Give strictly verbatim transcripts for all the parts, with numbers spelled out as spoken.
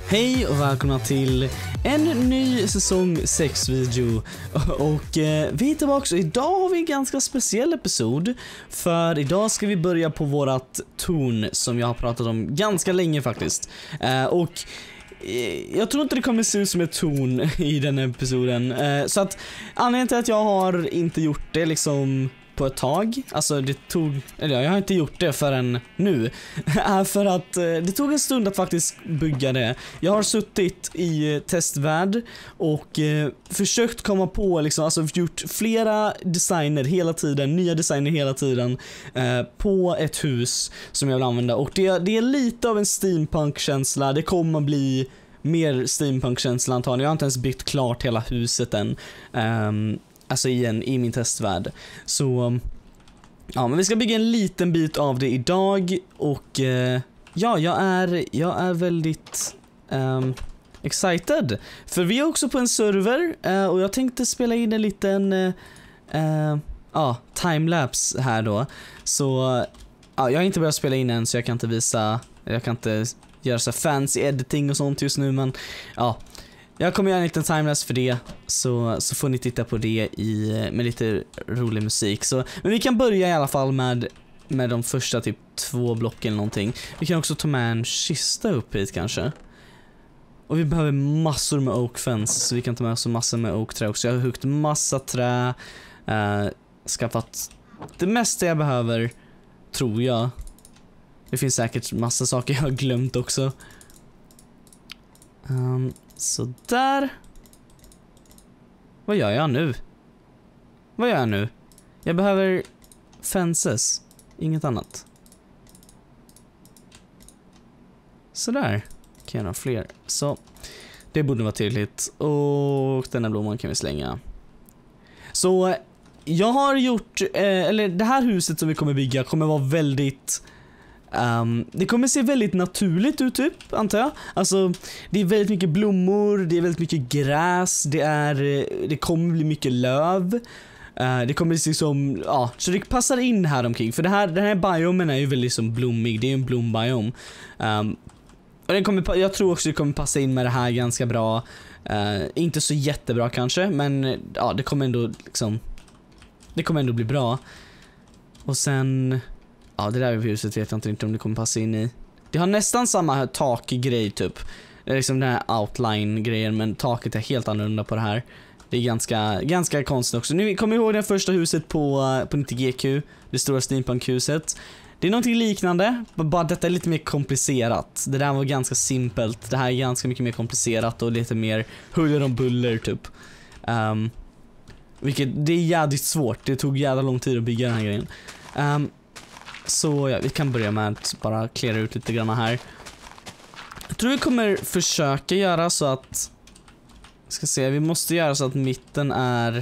Hej och välkomna till en ny säsong sex video. Och eh, vi är tillbaka. Idag har vi en ganska speciell episod. För idag ska vi börja på vårat torn som jag har pratat om ganska länge faktiskt. eh, Och eh, jag tror inte det kommer se ut som ett torn i den episoden. eh, Så att anledningen till att jag har inte gjort det liksom på ett tag, alltså det tog, eller jag har inte gjort det förrän nu, är för att eh, det tog en stund att faktiskt bygga det. Jag har suttit i eh, testvärld och eh, försökt komma på liksom, alltså gjort flera designer hela tiden, nya designer hela tiden eh, på ett hus som jag vill använda, och det, det är lite av en steampunk-känsla. Det kommer bli mer steampunk-känsla antagligen. Jag har inte ens byggt klart hela huset än. Um, Alltså igen i min testvärld. Så ja, men vi ska bygga en liten bit av det idag. Och eh, ja, jag är Jag är väldigt um, excited. För vi är också på en server uh, och jag tänkte spela in en liten uh, uh, uh, timelapse här då. Så uh, jag har inte börjat spela in än, så jag kan inte visa. Jag kan inte göra så fancy editing och sånt just nu. Men ja, uh, jag kommer göra en liten timelapse för det, så, så får ni titta på det i, med lite rolig musik. Så, men vi kan börja i alla fall med, med de första typ två blocken eller någonting. Vi kan också ta med en kista upp hit kanske. Och vi behöver massor med oak fence, så vi kan ta med oss massor med oak trä också. Jag har huggt massa trä, eh, skaffat det mesta jag behöver, tror jag. Det finns säkert massa saker jag har glömt också. Um, Så där. Vad gör jag nu? Vad gör jag nu? Jag behöver fences, inget annat. Så där. Kan jag ha fler. Så det borde vara tydligt. Och den här blomman kan vi slänga. Så jag har gjort eh, eller det här huset som vi kommer bygga kommer vara väldigt Um, det kommer se väldigt naturligt ut typ, antar jag. Alltså, det är väldigt mycket blommor, det är väldigt mycket gräs, det är det kommer bli mycket löv. Uh, det kommer se som, ja, så det passar in här omkring. För det här, den här biomen är ju väldigt som blommig, det är ju en blombiom. Um, och den kommer, jag tror också det kommer passa in med det här ganska bra. Uh, inte så jättebra kanske, men ja, det kommer ändå liksom, det kommer ändå bli bra. Och sen ja, det där huset vet jag inte om det kommer passa in i. Det har nästan samma takgrej typ. Det är liksom den här outline-grejen, men taket är helt annorlunda på det här. Det är ganska, ganska konstigt också. Ni kommer ihåg det första huset på, på nittio G Q, det stora steampunk-huset. Det är någonting liknande, bara detta är lite mer komplicerat. Det där var ganska simpelt. Det här är ganska mycket mer komplicerat och lite mer huller om buller typ. Um, vilket, det är jävligt svårt. Det tog jävla lång tid att bygga den här grejen. Um, Så ja, vi kan börja med att bara klära ut lite grann här. Jag tror vi kommer försöka göra så att, ska se, vi måste göra så att mitten är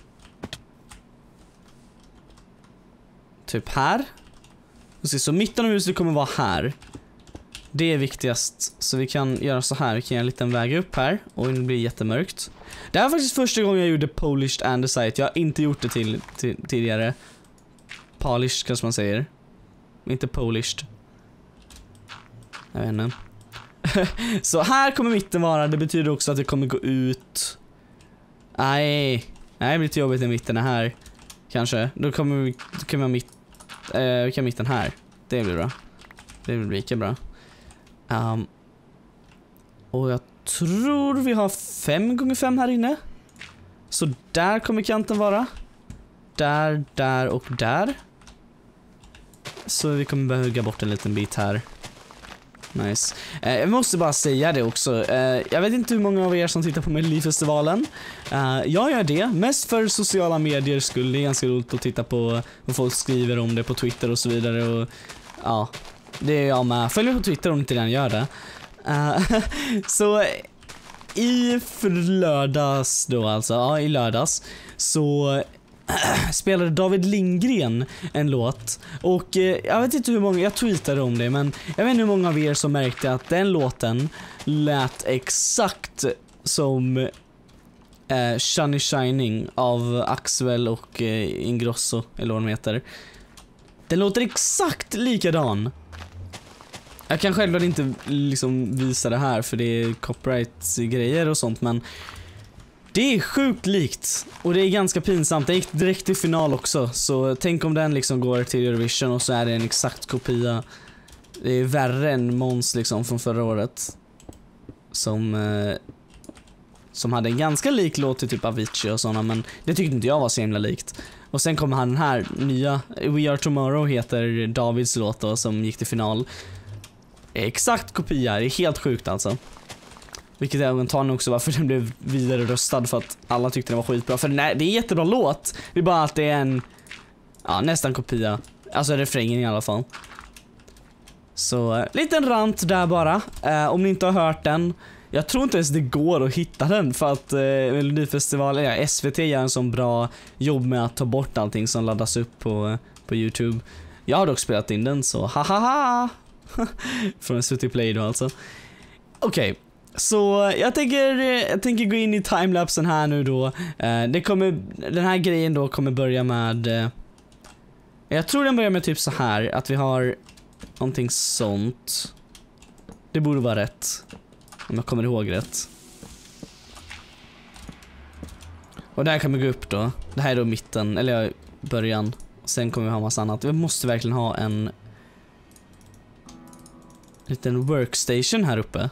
typ här. Så mitten av huset kommer vara här. Det är viktigast. Så vi kan göra så här, vi kan göra en liten väg upp här. Och det blir jättemörkt. Det här är faktiskt första gången jag gjorde polished andesite. Jag har inte gjort det till, till, tidigare. Polished kanske man säger. Inte polished. Jag vet inte. Så här kommer mitten vara. Det betyder också att det kommer gå ut. Nej. Nej, det blir lite jobbigt när mitten är här. Kanske. Då kommer vi, då kan vi ha mitt, eh, vi kan ha mitten här. Det blir bra. Det blir lika bra. Um, och jag tror vi har fem gånger fem här inne. Så där kommer kanten vara. Där, där och där. Så vi kommer behöva hugga bort en liten bit här. Nice. eh, Jag måste bara säga det också. eh, Jag vet inte hur många av er som tittar på Melodifestivalen. eh, Jag gör det mest för sociala medier skull. Det är ganska roligt att titta på vad folk skriver om det på Twitter och så vidare. Och ja, det är jag med. Följ mig på Twitter om ni inte redan gör det. eh, Så i lördags då alltså, ja i lördags så spelade David Lindgren en låt. Och eh, jag vet inte hur många, jag tweetade om det, men jag vet inte hur många av er som märkte att den låten lät exakt som eh, Sunny Shining av Axwell och eh, Ingrosso, eller vad de heter. Den låter exakt likadan. Jag kan självklart inte liksom visa det här för det är copyright-grejer och sånt, men det är sjukt likt och det är ganska pinsamt. Det gick direkt till final också, så tänk om den liksom går till Eurovision och så är det en exakt kopia. Det är värre än Måns liksom från förra året som eh, som hade en ganska lik låt till typ Avicii och såna, men det tyckte inte jag var så himla likt. Och sen kommer han den här nya We Are Tomorrow heter Davids låt då, som gick till final. Exakt kopia, det är helt sjukt alltså. Vilket är antagligen också varför den blev vidare röstad, för att alla tyckte den var skitbra. För nej, det är en jättebra låt. Det är bara att det är en ja, nästan kopia. Alltså refrängen i alla fall. Så uh, liten rant där bara. uh, Om ni inte har hört den, jag tror inte ens det går att hitta den, för att uh, Melodifestivalen, ja, S V T gör en sån bra jobb med att ta bort allting som laddas upp på, uh, på YouTube. Jag har dock spelat in den, så hahaha. Från S V T Play då alltså. Okej, okay. Så jag tänker, jag tänker gå in i timelapsen här nu då. uh, det kommer, den här grejen då kommer börja med uh, jag tror den börjar med typ så här, att vi har någonting sånt. Det borde vara rätt, om jag kommer ihåg rätt. Och där kan vi gå upp då. Det här är då mitten, eller början. Sen kommer vi ha massa annat. Vi måste verkligen ha en liten workstation här uppe.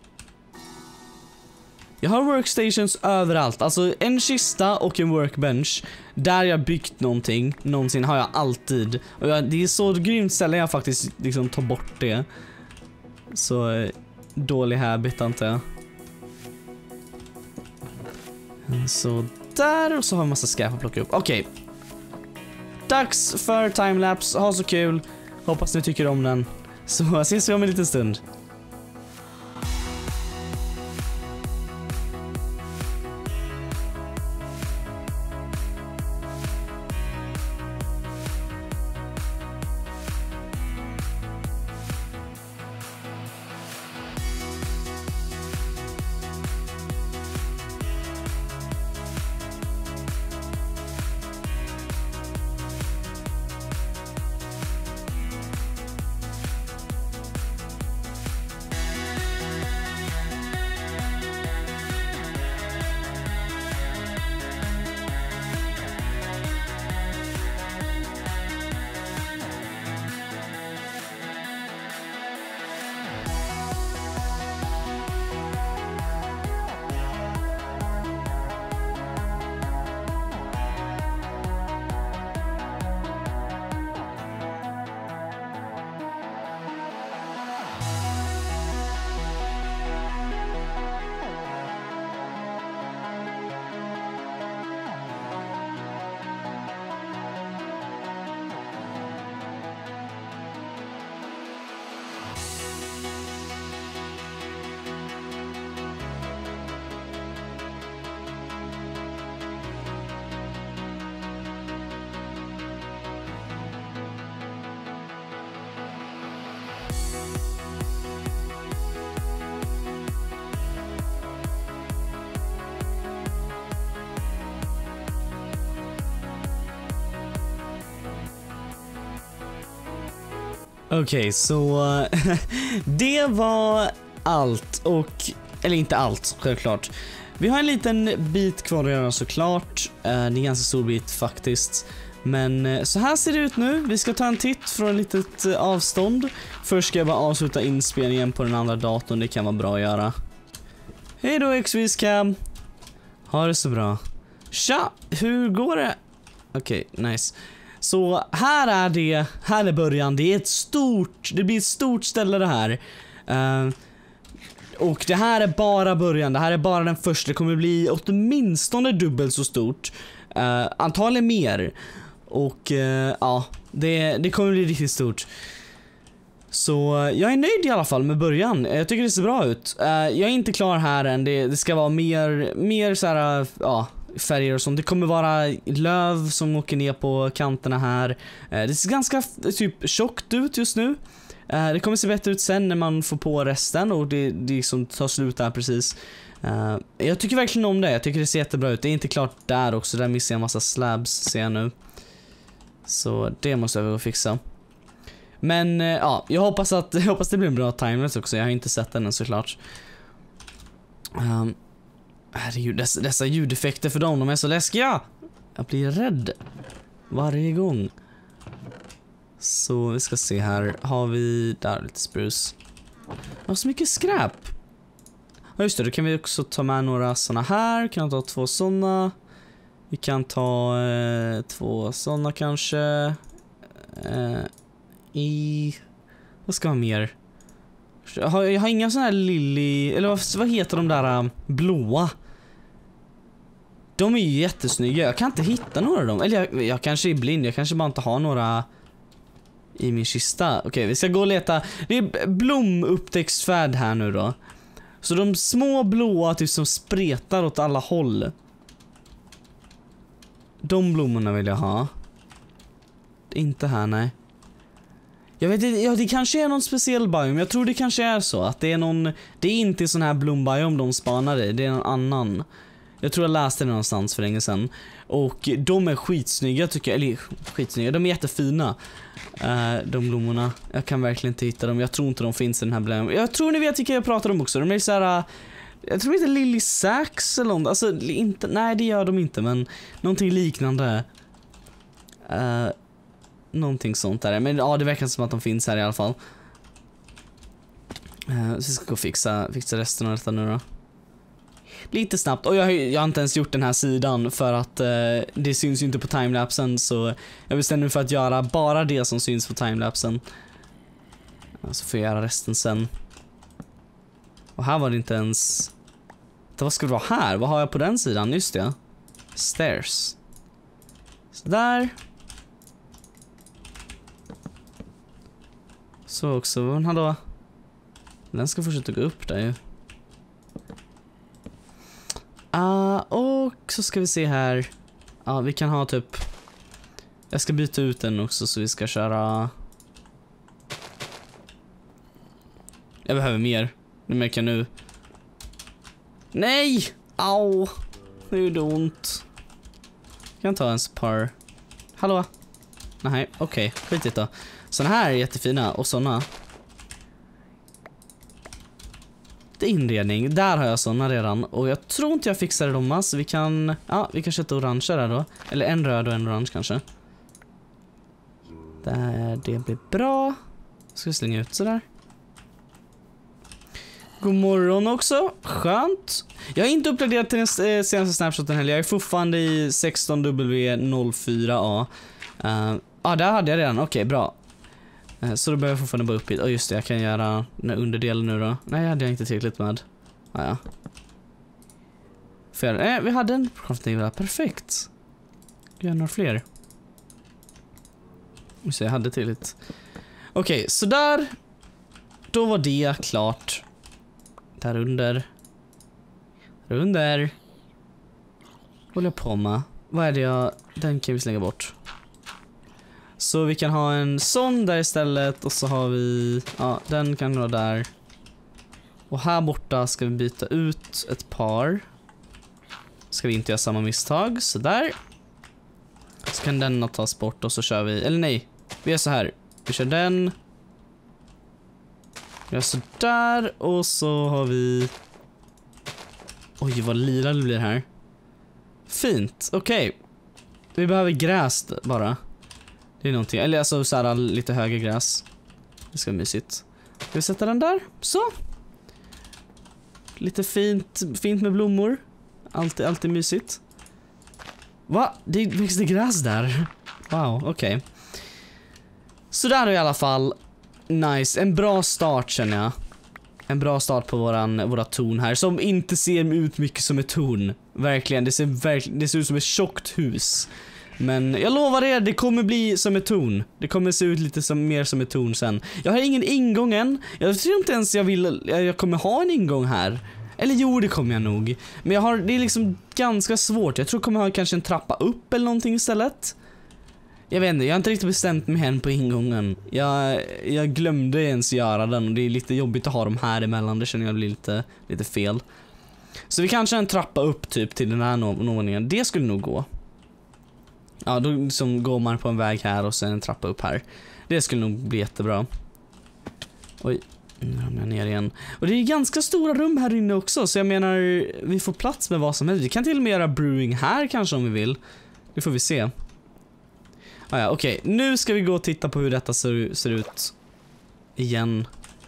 Jag har workstations överallt. Alltså en kista och en workbench. Där jag byggt någonting någonsin har jag alltid. Och jag, det är så grymt ställe jag faktiskt liksom tar bort det. Så eh, dålig habit antar jag. Så där, och så har vi en massa skräp att plocka upp. Okej, okay. Dags för timelapse. Ha så kul. Hoppas ni tycker om den. Så ses vi om en liten stund. Okej, okay, så det var allt, och eller inte allt självklart. Vi har en liten bit kvar att göra såklart. Det är en ganska stor bit faktiskt. Men så här ser det ut nu. Vi ska ta en titt från ett litet avstånd. Först ska jag bara avsluta inspelningen på den andra datorn. Det kan vara bra att göra. Hej då Xviscam. Ha det så bra. Tja, hur går det? Okej, okay, nice. Så här är det, här är början. Det är ett stort, det blir ett stort ställe det här. Uh, och det här är bara början, det här är bara den första. Det kommer bli åtminstone dubbelt så stort. Uh, antagligen mer. Och uh, ja, det, det kommer bli riktigt stort. Så uh, jag är nöjd i alla fall med början. Jag tycker det ser bra ut. Uh, jag är inte klar här än. Det, det ska vara mer, mer så här, uh, ja, färger och sånt. Det kommer vara löv som åker ner på kanterna här. Uh, det ser ganska typ tjockt ut just nu. Uh, det kommer se bättre ut sen när man får på resten och det, det liksom tar slut där precis. Uh, jag tycker verkligen om det. Jag tycker det ser jättebra ut. Det är inte klart där också. Där missar jag en massa slabs ser jag nu. Så det måste jag väl fixa. Men ja, jag hoppas att jag hoppas det blir en bra timelapse också. Jag har inte sett den än såklart. Um, herregud, dessa, dessa ljudeffekter för dem, de är så läskiga. Jag blir rädd varje gång. Så vi ska se här. Har vi där lite spruce. Jag har så mycket skräp. Ja just det, då kan vi också ta med några såna här. Kan ta två såna. Vi kan ta eh, två såna kanske. Eh, I... Vad ska jag ha mer? Jag har, jag har inga såna här lily... Eller vad, vad heter de där um, blåa? De är ju jättesnygga. Jag kan inte hitta några av dem. Eller jag, jag kanske är blind. Jag kanske bara inte har några i min kista. Okej, vi ska gå och leta. Det är blomupptäcktsfärd här nu då. Så de små blåa typ som spretar åt alla håll. De blommorna vill jag ha. Inte här, nej. Jag vet inte, ja, det kanske är någon speciell biome. Jag tror det kanske är så att det är någon, det är inte sån här blombiome de spanar i, det är någon annan. Jag tror jag läste det någonstans för länge sedan. Och de är skitsnygga tycker jag, eller skitsnygga, de är jättefina. Uh, de blommorna. Jag kan verkligen inte hitta dem. Jag tror inte de finns i den här blomman. Jag tror ni vet vilka jag pratar om också. De är så här, uh, jag tror inte Lily Sachs eller något. Alltså inte, nej det gör de inte, men någonting liknande. Uh, Någonting sånt där. Men ja, det verkar som att de finns här i alla fall. Uh, så vi ska gå och fixa, fixa resten av detta nu då. Lite snabbt. Och jag har, jag har inte ens gjort den här sidan för att uh, det syns ju inte på timelapsen. Så jag bestämde mig för att göra bara det som syns på timelapsen. Uh, så får jag göra resten sen. Och här var det inte ens... Det, vad ska det vara här? Vad har jag på den sidan? Just det. Stairs. Så där. Så också, men hallå. Den ska fortsätta gå upp där ju. Uh, och så ska vi se här. Ja, uh, vi kan ha typ... Jag ska byta ut den också så vi ska köra... Jag behöver mer. Det märker jag nu. Nej! Au! Det gjorde ont. Jag kan ta en par. Hallå? Nej, okej. Okay. Skitigt då. Såna här är jättefina och såna. Det är inredning. Där har jag såna redan. Och jag tror inte jag fixade dem. Så vi kan... Ja, vi kan sätta orange där då. Eller en röd och en orange kanske. Där, det blir bra. Ska vi slänga ut sådär. God morgon också. Skönt. Jag har inte uppgraderat till den senaste snapshoten heller. Jag är fortfarande i sexton W noll fyra A. Ja, uh, ah, där hade jag redan. Okej, okay, bra. Uh, så då behöver jag fortfarande bara upp hit. Och just det, jag kan göra den underdelen nu då. Nej, det hade jag inte tillräckligt med. Ah, ja. För, eh, vi hade en crafting där. Perfekt. Gör några fler. Så jag hade tillräckligt. Okej, okay, så där. Då var det klart. Där under. Där under. Håller jag på med. Vad är det jag... Den kan vi slänga bort. Så vi kan ha en sån där istället. Och så har vi... Ja, den kan vara där. Och här borta ska vi byta ut ett par. Ska vi inte göra samma misstag. Så där. Så kan denna tas bort och så kör vi... Eller nej. Vi gör så här. Vi kör den. Vi gör så där. Och så har vi... Oj, vad lila det blir här. Fint, okej. Okay. Vi behöver gräs bara. Det är någonting, eller alltså så här lite högre gräs. Det ska vara mysigt. Ska vi sätta den där? Så. Lite fint, fint med blommor. Alltid, alltid mysigt. Va? Det växte gräs där. Wow, okej. Okay. Så där är i alla fall nice. En bra start känner jag. En bra start på våran, våra torn här. Som inte ser ut mycket som ett torn. Verkligen, det ser, verkligen, det ser ut som ett tjockt hus. Men jag lovar er, det kommer bli som ett torn. Det kommer se ut lite som, mer som ett torn sen. Jag har ingen ingång än. Jag tror inte ens jag vill, jag kommer ha en ingång här. Eller jo, det kommer jag nog. Men jag har, det är liksom ganska svårt. Jag tror jag kommer ha kanske en trappa upp eller någonting istället. Jag vet inte, jag har inte riktigt bestämt mig än på ingången. Jag, jag glömde ens göra den och det är lite jobbigt att ha dem här emellan. Det känner jag blir lite, lite fel. Så vi kanske har en trappa upp typ till den här våningen. Det skulle nog gå. Ja, då liksom går man på en väg här och sen en trappa upp här. Det skulle nog bli jättebra. Oj, nu ramlar jag ner igen. Och det är ganska stora rum här inne också, så jag menar, vi får plats med vad som helst. Vi kan till och med göra brewing här kanske om vi vill. Det får vi se. Ah, ja, okej. Okay. Nu ska vi gå och titta på hur detta ser, ser ut igen.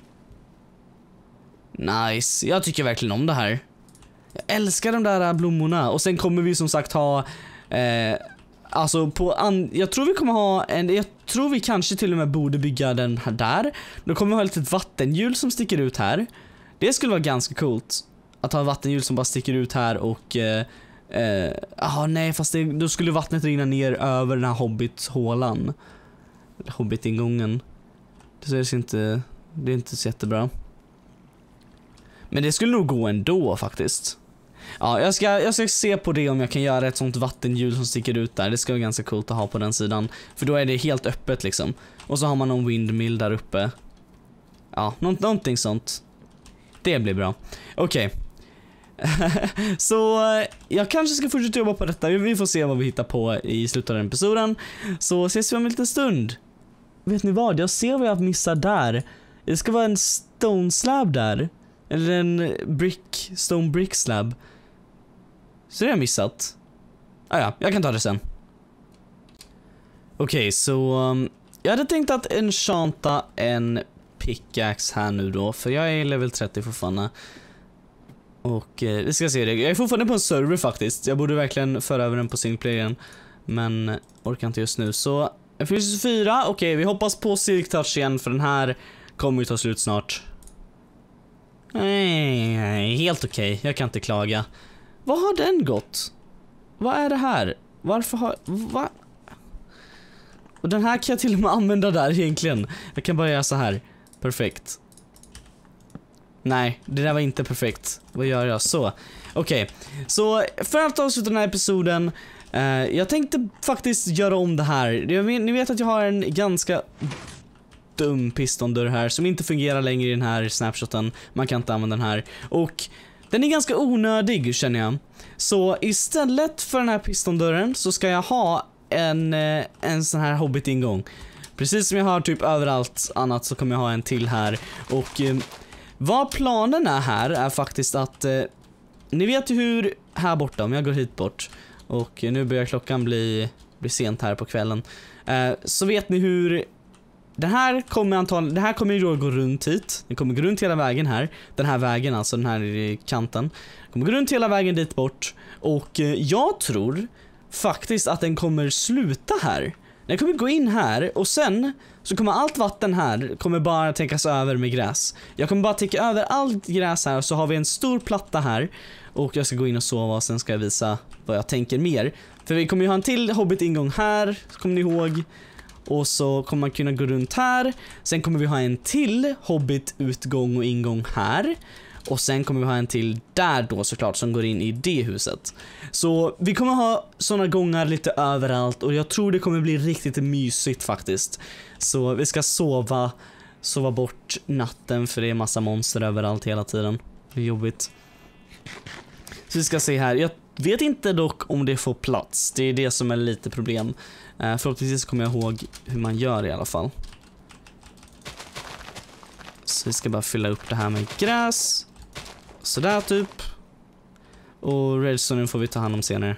Nice. Jag tycker verkligen om det här. Jag älskar de där blommorna. Och sen kommer vi som sagt ha eh, alltså på an jag tror vi kommer ha en, jag tror vi kanske till och med borde bygga den här där. Då kommer vi ha ett litet vattenhjul som sticker ut här. Det skulle vara ganska coolt att ha ett vattenhjul som bara sticker ut här och eh, eh, ah, nej, fast det, då skulle vattnet rinna ner över den här hobbit-hålan. Hobbit-ingången. Det ser inte, det är inte så jättebra. Men det skulle nog gå ändå faktiskt. Ja, jag ska, jag ska se på det om jag kan göra ett sånt vattenhjul som sticker ut där. Det ska vara ganska coolt att ha på den sidan. För då är det helt öppet liksom. Och så har man någon windmill där uppe. Ja, nå någonting sånt. Det blir bra. Okej. Okay. Så jag kanske ska fortsätta jobba på detta. Vi får se vad vi hittar på i slutet av den episoden. Så ses vi om en liten stund. Vet ni vad? Jag ser vad jag missar där. Det ska vara en stone slab där. Eller en brick, stone brick slab. Så det har jag missat. Ah, ja, jag kan ta det sen. Okej, okay, så um, jag hade tänkt att enchanta en pickaxe här nu då. För jag är level trettio fortfarande. Och eh, vi ska se det. Jag är fortfarande på en server faktiskt. Jag borde verkligen föra över den på singleplayern. Men orkar inte just nu. Så F fyra, okej, okay, vi hoppas på Silk Touch igen. För den här kommer ju ta slut snart. Nej, helt okej. Okay. Jag kan inte klaga. Vad har den gått? Vad är det här? Varför har... Va? Och den här kan jag till och med använda där egentligen. Jag kan bara göra så här. Perfekt. Nej, det där var inte perfekt. Vad gör jag? Så. Okej. Okay. Så för att avsluta den här episoden. Eh, jag tänkte faktiskt göra om det här. Jag vet, ni vet att jag har en ganska... dum pistondörr här som inte fungerar längre i den här snapshoten. Man kan inte använda den här. Och den är ganska onödig känner jag. Så istället för den här pistondörren så ska jag ha en, en sån här hobbit-ingång. Precis som jag har typ överallt annat så kommer jag ha en till här. Och eh, vad planen är här är faktiskt att eh, ni vet ju hur här borta, om jag går hit bort och nu börjar klockan bli, bli sent här på kvällen. Eh, så vet ni hur det här kommer antagligen, det här kommer ju då gå runt hit. Den kommer gå runt hela vägen här. Den här vägen, alltså den här kanten. Den kommer gå runt hela vägen dit bort. Och eh, jag tror faktiskt att den kommer sluta här. Den kommer gå in här och sen så kommer allt vatten här kommer bara täckas över med gräs. Jag kommer bara täcka över allt gräs här och så har vi en stor platta här. Och jag ska gå in och sova och sen ska jag visa vad jag tänker mer. För vi kommer ju ha en till hobbit-ingång här, kommer ni ihåg. Och så kommer man kunna gå runt här. Sen kommer vi ha en till hobbit-utgång och ingång här. Och sen kommer vi ha en till där då såklart som går in i det huset. Så vi kommer ha såna gångar lite överallt. Och jag tror det kommer bli riktigt mysigt faktiskt. Så vi ska sova Sova bort natten för det är massa monster överallt hela tiden. Det är jobbigt. Så vi ska se här. Jag vet inte dock om det får plats. Det är det som är lite problem. Uh, förhoppningsvis kommer jag ihåg hur man gör i alla fall. Så vi ska bara fylla upp det här med gräs. Sådär typ. Och redstone får vi ta hand om senare.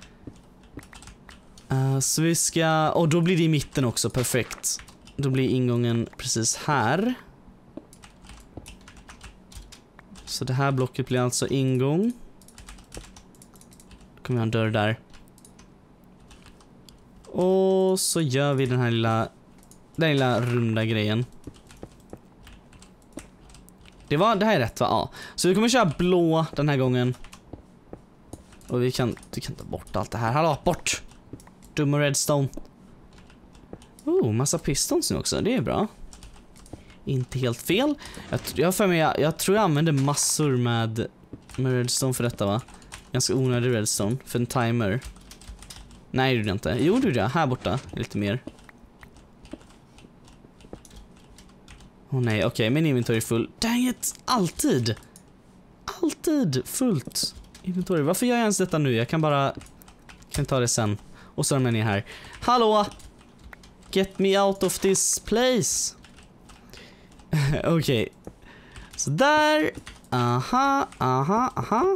Uh, så vi ska... Och då blir det i mitten också, perfekt. Då blir ingången precis här. Så det här blocket blir alltså ingång. Då kommer jag ha en dörr där. Och så gör vi den här lilla den lilla runda grejen. Det var det här är rätt va? Ja. Så vi kommer köra blå den här gången. Och vi kan vi kan ta bort allt det här. Hallå, bort. Dumma redstone. Oh, massa pistons nu också. Det är bra. Inte helt fel. Jag jag för mig jag, jag tror jag använder massor med med redstone för detta va? Ganska onödig redstone för en timer. Nej, det gjorde jag inte. Jo, det gjorde jag. Här borta. Lite mer. Åh oh, nej, okej. Okay. Min inventory är full. Dang it! Alltid! Alltid fullt inventory. Varför gör jag ens detta nu? Jag kan bara... kan ta det sen. Och så ramlar jag ner här. Hallå! Get me out of this place. Okej. Okay. Så där. Aha, aha, aha.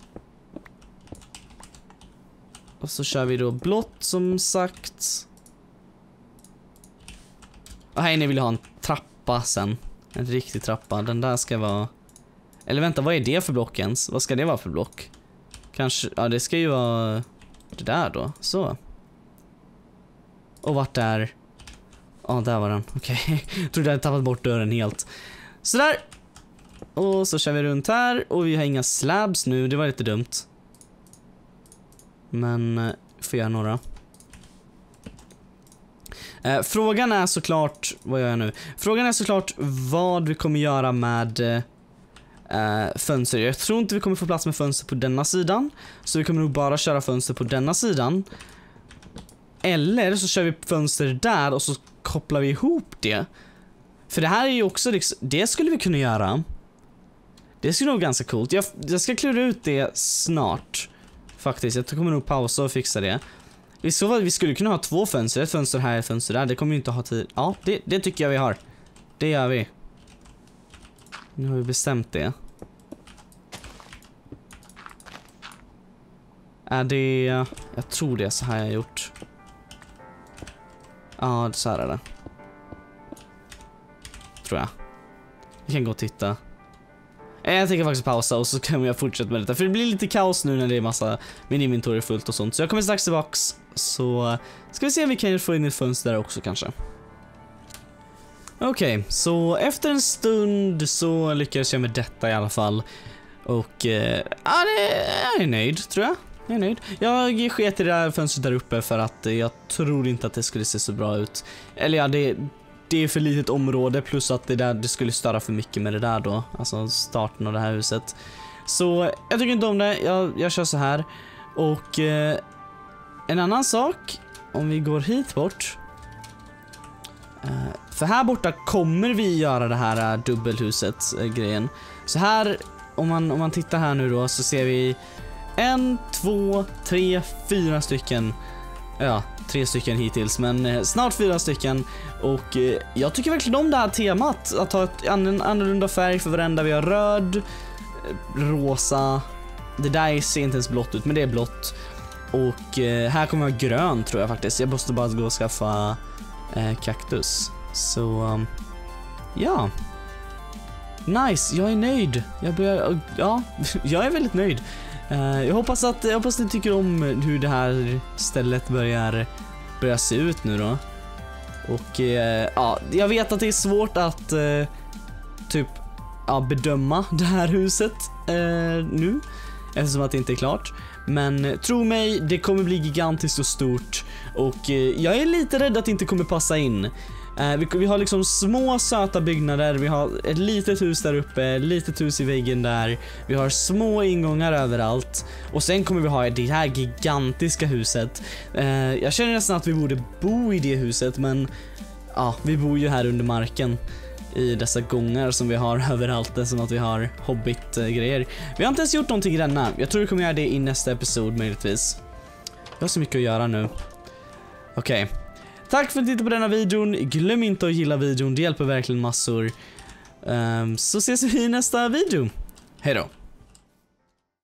Och så kör vi då blått som sagt. Och här inne vill jag ha en trappa sen. En riktig trappa. Den där ska vara... Eller vänta, vad är det för block ens? Vad ska det vara för block? Kanske... Ja, det ska ju vara... Det där då. Så. Och vart där? Ja, där var den. Okej. Okay. Jag trodde jag hade tappat bort dörren helt. Sådär. Och så kör vi runt här. Och vi har inga slabs nu. Det var lite dumt. Men eh, får göra några. Eh, frågan är såklart... Vad gör jag nu? Frågan är såklart vad vi kommer göra med eh, fönster. Jag tror inte vi kommer få plats med fönster på denna sidan. Så vi kommer nog bara köra fönster på denna sidan. Eller så kör vi fönster där och så kopplar vi ihop det. För det här är ju också liksom, det skulle vi kunna göra. Det skulle nog vara ganska coolt. Jag, jag ska klura ut det snart. Faktiskt, jag kommer nog pausa och fixa det. Vi, så, vi skulle kunna ha två fönster. Ett fönster här, ett fönster där. Det kommer ju inte ha tid. Ja, det, det tycker jag vi har. Det gör vi. Nu har vi bestämt det. Är det... Jag tror det är så här jag har gjort. Ja, så här är det. Tror jag. Vi kan gå och titta. Jag tänker faktiskt pausa och så kan jag fortsätta med detta. För det blir lite kaos nu när det är massa... Min inventory är fullt och sånt. Så jag kommer strax tillbaks. Så ska vi se om vi kan få in ett fönster där också kanske. Okej, okay, så efter en stund så lyckades jag med detta i alla fall. Och eh, ja, det, jag är nöjd tror jag. Jag är nöjd. Jag sket i det där fönstret där uppe för att jag tror inte att det skulle se så bra ut. Eller ja, det, det är för litet område plus att det där det skulle störa för mycket med det där då. Alltså starten av det här huset. Så jag tycker inte om det. Jag, jag kör så här. Och eh, en annan sak. Om vi går hit bort. Eh, för här borta kommer vi göra det här uh, dubbelhuset uh, grejen. Så här, om man, om man tittar här nu då så ser vi en, två, tre, fyra stycken. Ja, tre stycken hittills, men eh, snart fyra stycken. Och eh, jag tycker verkligen om det här temat. Att ha ett an annorlunda färg för varenda. Vi har röd, eh, rosa. Det där ser inte ens blått ut, men det är blått. Och eh, här kommer jag grön tror jag faktiskt. Jag måste bara gå och skaffa eh, kaktus. Så, um, ja. Nice, jag är nöjd. Jag börjar, ja, jag är väldigt nöjd. Uh, jag hoppas att jag hoppas att ni tycker om hur det här stället börjar börjar se ut nu då. Och uh, ja, jag vet att det är svårt att uh, typ ja, bedöma det här huset uh, nu eftersom att det inte är klart. Men uh, tro mig, det kommer bli gigantiskt och stort och uh, jag är lite rädd att det inte kommer passa in. Uh, vi, vi har liksom små söta byggnader. Vi har ett litet hus där uppe, ett litet hus i väggen där. Vi har små ingångar överallt. Och sen kommer vi ha det här gigantiska huset. uh, Jag känner nästan att vi borde bo i det huset. Men ja, vi bor ju här under marken i dessa gångar som vi har överallt. Det är som att vi har hobbit-grejer. Vi har inte ens gjort någonting i denna. Jag tror vi kommer göra det i nästa episod möjligtvis. Jag har så mycket att göra nu. Okej, okay. Tack för att ni tittade på denna videon. Glöm inte att gilla videon, det hjälper verkligen massor. um, Så ses vi i nästa video. Hej då.